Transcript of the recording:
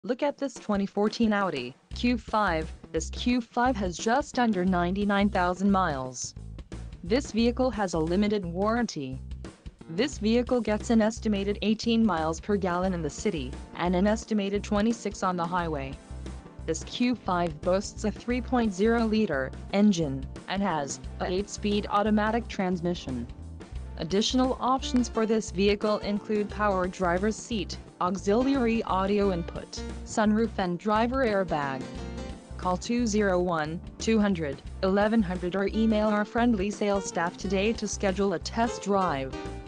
Look at this 2014 Audi Q5. This Q5 has just under 99,000 miles. This vehicle has a limited warranty. This vehicle gets an estimated 18 miles per gallon in the city, and an estimated 26 on the highway. This Q5 boasts a 3.0-liter engine, and has a 8-speed automatic transmission. Additional options for this vehicle include power driver's seat, auxiliary audio input, sunroof and driver airbag. Call 201-200-1100 or email our friendly sales staff today to schedule a test drive.